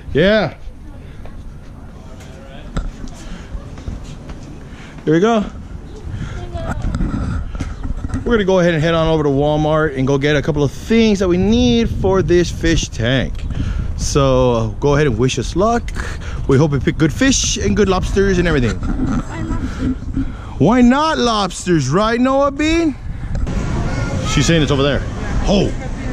Yeah. Here we go. We're gonna go ahead and head on over to Walmart and go get a couple of things that we need for this fish tank. So go ahead and wish us luck. We hope we pick good fish and good lobsters and everything. Why lobsters? Why not lobsters, right, Noah Bean? She's saying it's over there. Oh.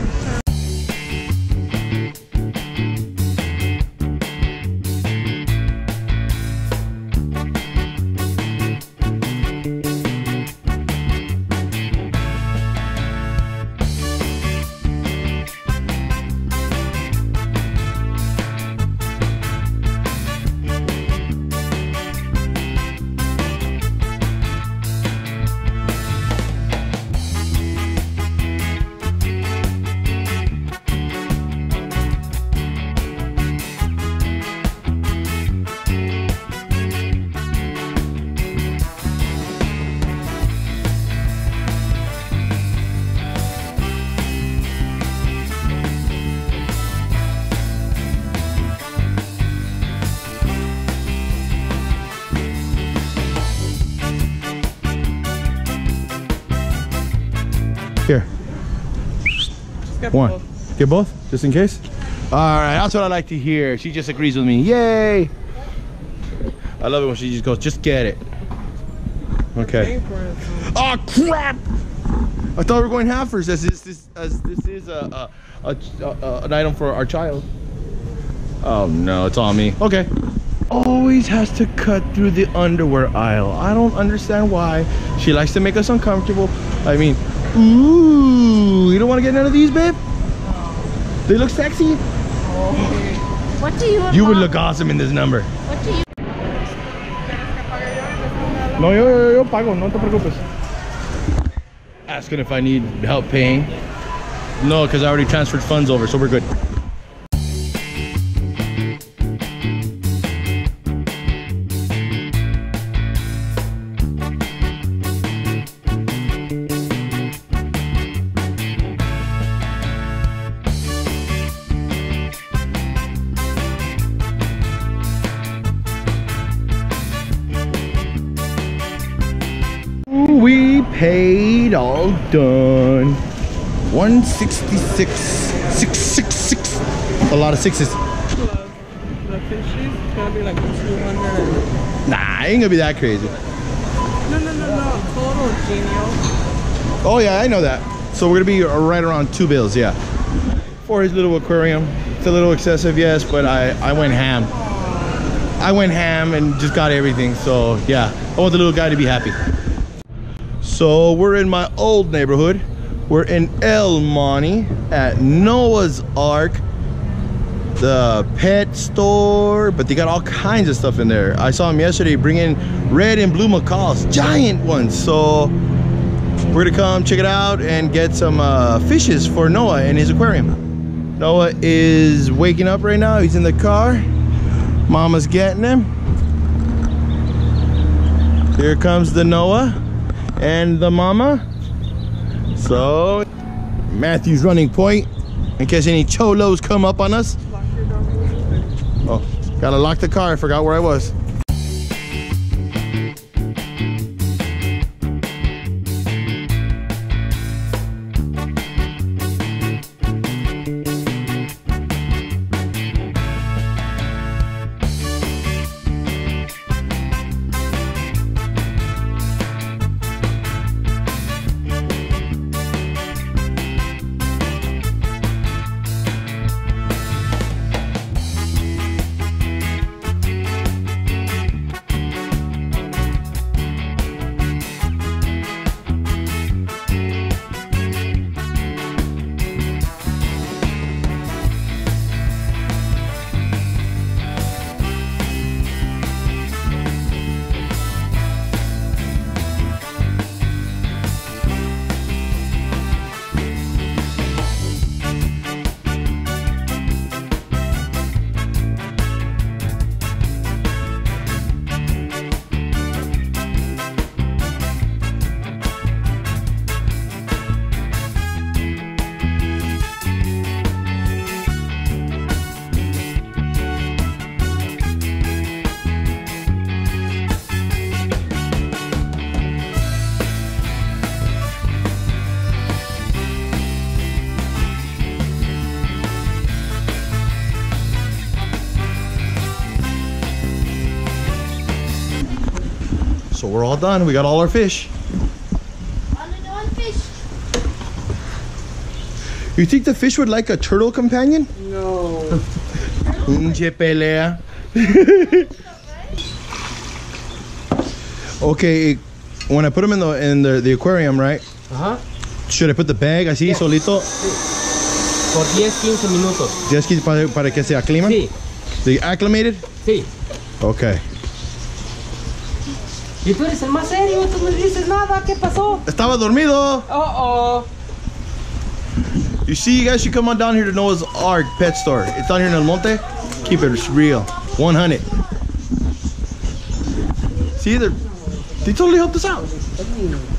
Here. One. Both. Get both? Just in case? Alright, that's what I like to hear. She just agrees with me. Yay! I love it when she just goes, just get it. Okay. Oh crap! I thought we were going halfers as this is an item for our child. Oh no, it's on me. Okay. Always has to cut through the underwear aisle. I don't understand why. She likes to make us uncomfortable. I mean, ooh, you don't want to get none of these, babe? No. They look sexy? Okay. What do you want? You would look awesome in this number. What do you? No, yo pago, no te preocupes. Asking if I need help paying. No, because I already transferred funds over, so we're good. We paid, all done. 166, 666. A lot of sixes. Plus the fishies, it's gonna be like 200. Nah, ain't gonna be that crazy. No, total genio. Oh yeah, I know that. So we're gonna be right around 2 bills, yeah. For his little aquarium. It's a little excessive, yes, but I went ham. I went ham and just got everything. So yeah, I want the little guy to be happy. So we're in my old neighborhood. We're in El Monte at Noah's Ark, the pet store, but they got all kinds of stuff in there. I saw him yesterday bringing red and blue macaws, giant ones. So we're gonna come check it out and get some fishes for Noah in his aquarium. Noah is waking up right now. He's in the car. Mama's getting him. Here comes the Noah and the mama. So Matthew's running point in case any cholos come up on us. Oh, gotta lock the car. I forgot where I was. So we're all done. We got all our fish. You think the fish would like a turtle companion? No. Pinche pelea. Okay, when I put them in the aquarium, right? Ajá. Should I put the bag así solito? Sí. Por 10-15 minutos. Just para que se aclimen? Sí. They acclimated? Sí. Okay. Y tú eres el más serio, tú no dices nada, ¿qué pasó? Estaba dormido. Oh. You see, you guys should come on down here to Noah's Ark Pet Store. It's down here in El Monte. Keep it real. 100. See, they totally helped us out.